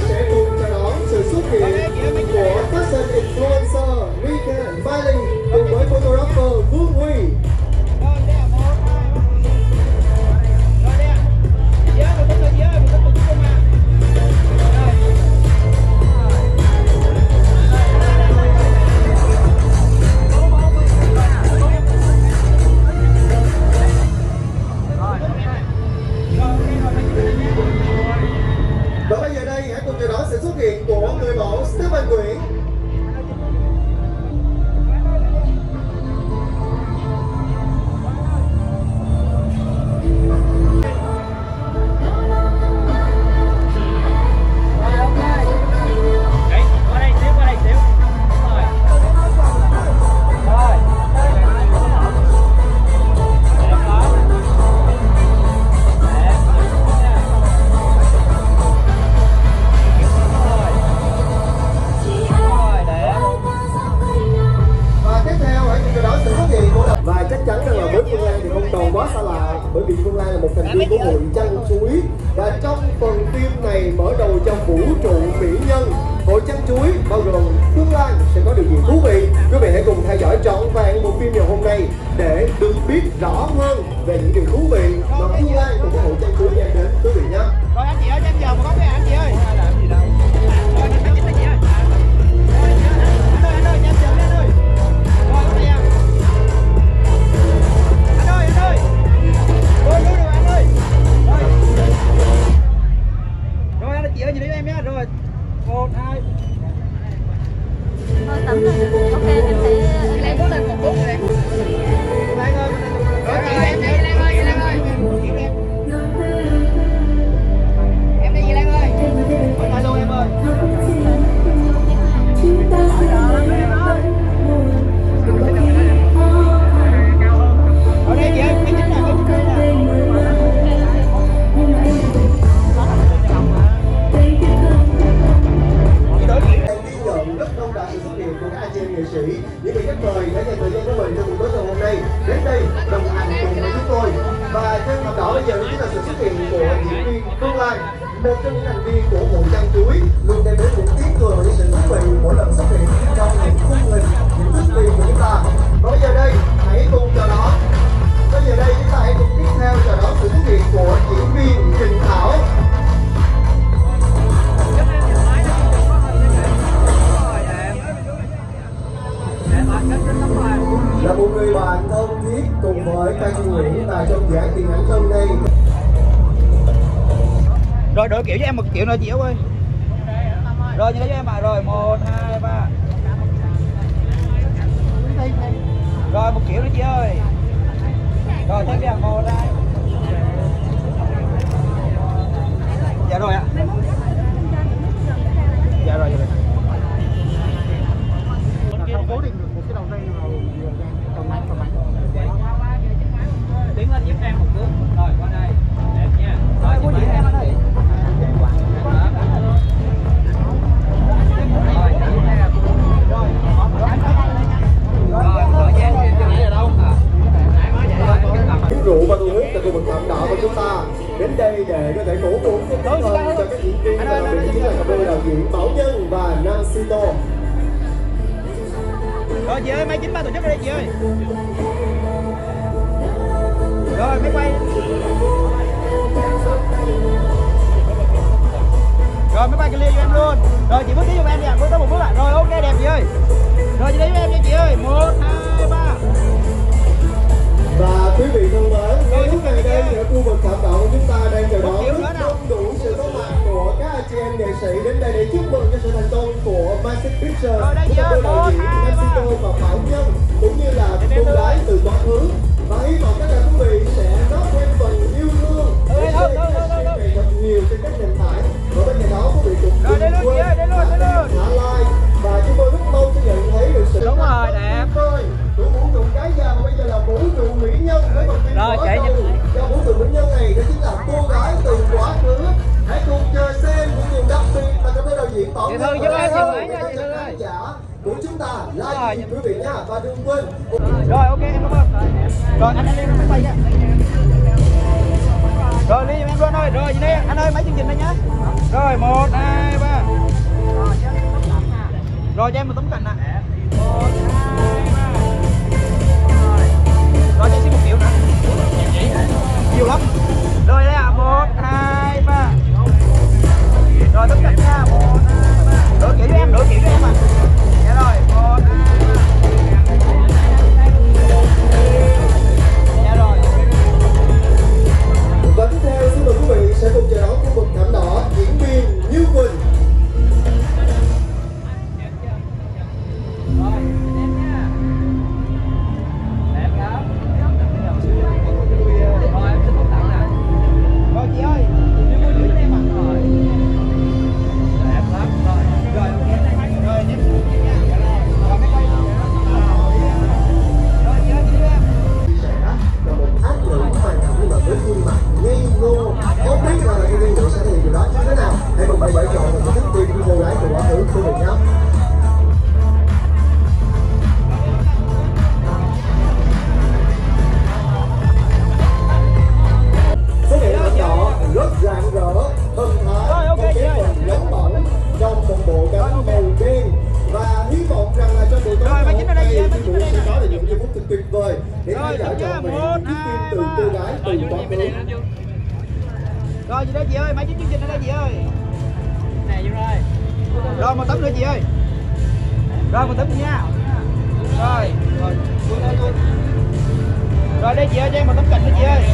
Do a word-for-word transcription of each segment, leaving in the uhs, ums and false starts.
sẽ cùng chào đón sự xuất hiện của fashion influencer Weekend Filing cùng với photographer Phương Huy. Và bây giờ đây hãy cùng chào đón sự xuất hiện của người mẫu Stephen Nguyễn. Và chắc chắn rằng là với Phương Lan thì không còn quá xa lạ, bởi vì Phương Lan là một thành viên của hội Trăng Chuối. Và trong phần phim này mở đầu trong vũ trụ mỹ nhân, hội Trăng Chuối bao gồm Phương Lan sẽ có điều gì thú vị. Quý vị hãy cùng theo dõi trọn vẹn bộ phim ngày hôm nay để được biết rõ hơn về những điều thú vị mà Phương Lan cùng với hội Trăng Chuối đem đến quý vị nhé. Rồi anh chị ơi, em giờ một góc với anh chị ơi. Làm gì đâu. Rồi anh chị ơi. Anh ơi, anh ơi, em chờ anh ơi. Rồi anh ơi. Anh ơi, anh ơi. Rồi rồi anh ơi. Rồi. Rồi anh chị ơi, nhìn đi em nhé. Rồi. một hai. Thôi tắm rồi. Ok, em thấy em có lên một phút rồi. Lan ơi. Rồi chị em đi Lan ơi, Lan ơi. Em đi gì Lan ơi? Thôi luôn em ơi. Ở đây chị ơi, cái chính là cái chính là rất đông đảo sự xuất hiện của các anh chị em nghệ sĩ, những vị khách mời đã dành thời gian của mình trong buổi tối ngày hôm nay đến đây đồng hành cùng với chúng tôi. Và trên mặt đỏ bây giờ chính là sự xuất hiện của diễn viên Phương Lan, một trong những thành viên của hội Trăng Chuối, luôn đem đến những tiếng cười và những sự thú vị mỗi lần xuất hiện trong những khung hình, những thước phim của chúng ta. Và bây giờ đây hãy cùng chào đón. Bây giờ đây chúng ta hãy cùng tiếp theo chào đón sự xuất hiện của diễn viên Trình Thảo. Là một người bạn thân thiết cùng với ca sĩ Nguyễn và trong dự án điện ảnh hôm nay. Rồi đổi kiểu cho em một kiểu nữa chị ơi. Rồi như thế cho em bà rồi một hai ba. Rồi một kiểu nữa chị ơi. Rồi thêm vào một hai. Dạ rồi ạ. Dạ rồi. Dạ rồi. Cố định được một cái đầu dây vào tầm mạnh tầm mạnh. Tiến lên giúp em một bước. Rồi qua đây. Đẹp nha. Rồi cô chị em ở đây. Uống rượu và thu hút tại khu vực Phạm Đỏ của chúng ta đến đây để có thể cổ vũ thêm tinh thần cho các diễn viên và đặc biệt chính là cặp đôi đạo diễn Bảo Nhân và Nam Sito. Rồi chị ơi, máy chín ba tổ chức ở đây chị ơi. Rồi máy quay. Rồi máy quay clear cho em luôn. Rồi chị bước tiếp cho em nha, bước tới một bước lại. Rồi ok đẹp chị ơi. Rồi chị đi với em nha chị ơi. một hai ba. Và quý vị thân mến, ngay lúc này đây ở khu vực Phạm Đỏ của chúng ta đang chờ đón rất đông đủ sự có mặt của các anh chị em nghệ sĩ đến đây để chúc mừng cho sự thành công của Magic Pictures của đôi đạo diễn Nam Sito và Bảo Nhân cũng như là cô gái từ quá khứ. Và hy vọng tất cả quý vị sẽ góp thêm phần yêu thương để share các ngày thật nhiều trên các nền tảng. Và bên cạnh đó quý vị cũng đừng quên thả like và chúng tôi rất mong sẽ nhận thấy được sự đúng rồi đẹp của vũ trụ cái già và bây giờ là vũ trụ mỹ nhân với phần phim mở đầu cho vũ trụ mỹ nhân này, đó chính là cô gái từ quá khứ. Hãy cùng chờ xem những điều đặc biệt mà các đạo diễn tỏ ra khán giả của chúng ta like quý vị nha. Và đừng quên rồi ok em cảm ơn. Rồi anh anh lên máy bay nha. Rồi đi em luôn ơi. Rồi đây anh ơi mấy chương trình đây nhá. Rồi một hai ba. Rồi cho em một tấm cành nè. Một, hai, ba. Rồi. Rồi cho em xin một triệu nữa. Nhiều lắm. Rồi đây ạ, một, hai, ba. Rồi tấm cành nha, một, hai, ba. Đổ chỉ cho em, đổ chỉ cho em à. Dạ rồi, một, hai, ba. Dạ rồi. Và tiếp theo xin mời quý vị sẽ cùng chờ đón khu vực thảm đỏ diễn viên Như Quỳnh. Rồi, em nha. Đẹp lắm. Rồi em xin phúc tặng nè. Rồi chị ơi, Như Quỳnh giữ cho em ạ. Rồi. Đẹp lắm. Rồi, rồi ok. Rồi em nha. Rồi mấy cây. Rồi chị ơi, chị đưa em. Chia sẻ là một ác lượng hoàn cảnh nhưng mà với khuôn mặt ngây ngô. Không biết là em viên nữ sẽ thể hiện điều đó như thế nào. Hãy cùng thầy bảy chọn một cái thức tim của cô gái của quá khứ của mình nhé. Xuất hiện thảm đỏ rất rạng rỡ, thần thái, một cái phần nóng bỏng trong một bộ cánh màu đen và hy vọng rằng là trong buổi tối ngày hôm nay thì buổi sẽ có được những giây phút thật tuyệt vời để theo dõi trọn vẹn những thước phim từ cô gái từ quá khứ. Rồi chị đó chị ơi, mấy chiếc chương trình ở đây chị ơi. Nè vô rồi. Rồi một tấm nữa chị ơi. Rồi một tấm nha. Rồi. Rồi. Rồi đây chị ơi, cho em một tấm cành nữa chị ơi.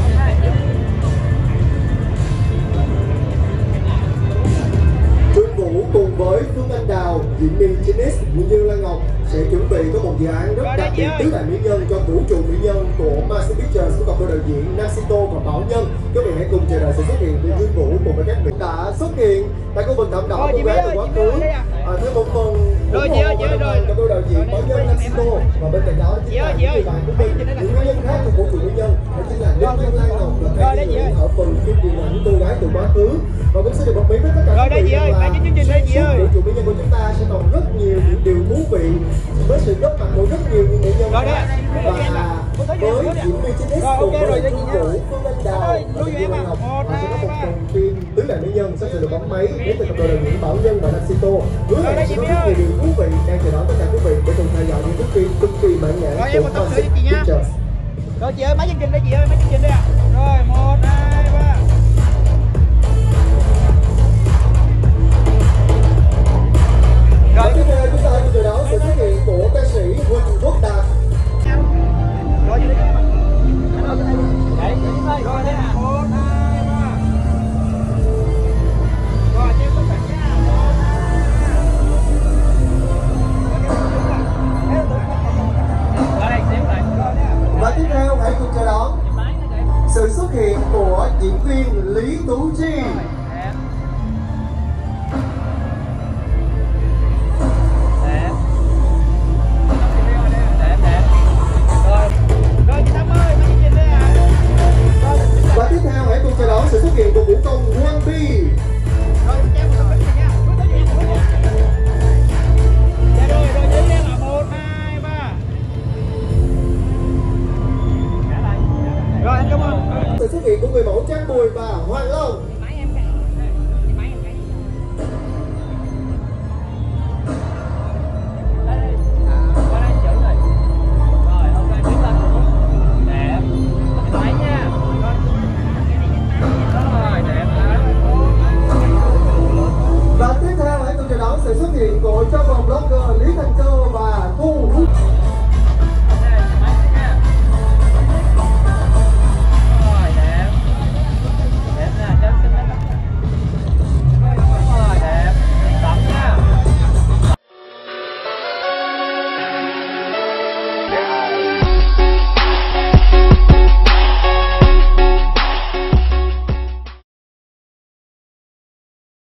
Trương Vũ cùng với Phương Anh Đào, diễn viên Chinese Nguyễn Dương Lan Ngọc sẽ chuẩn bị có một dự án rất đặc biệt tứ đại mỹ nhân cho vũ trụ mỹ nhân của Master Pictures của cặp đôi đạo diễn Nasito và Bảo Nhân. Quý vị hãy cùng chờ đợi sự xuất hiện của Trương Vũ cùng với các mỹ đã xuất hiện tại khu vực thảm đỏ cô gái từ quá khứ. À, thêm một phần Rồi chị ơi, chị ơi, rồi. cặp đôi đạo diễn Bảo Nhân Nasito và bên cạnh đó chính là những người bạn của mình, những mỹ nhân khác của vũ trụ mỹ nhân đó chính là Nguyễn Dương Lan Ngọc và các mỹ nhân ở phần phim truyền hình cô gái từ quá khứ. Và cũng sẽ được bật mí với tất cả Rồi đây chị ơi, mấy chiếc chương trình đây chị ơi. vũ trụ mỹ nhân của chúng ta sẽ còn rất nhiều những điều thú vị với sự góp mặt của rất nhiều những mỹ nhân Rồi đây, khác và với diễn viên chính rồi, cùng ok, với rồi, đây chị Trương nha. Vũ, Phương Anh Đào Rồi, và lưu cho Dương em Lan ạ. Ngọc Một, và sẽ có một hai, phần phim tứ đại mỹ nhân sắp sửa được bấm máy đến từ cặp đôi đạo diễn Bảo Nhân và Nasito. Hứa hẹn sẽ có rất nhiều điều thú vị đang chờ đón tất cả quý vị để cùng theo dõi những thước phim cực kỳ mãn nhãn Rồi, em của một tấm nữa Master chị nha. Pictures. Rồi chị ơi, mấy chương trình đây chị ơi, mấy chương trình đây ạ. Rồi một, hai.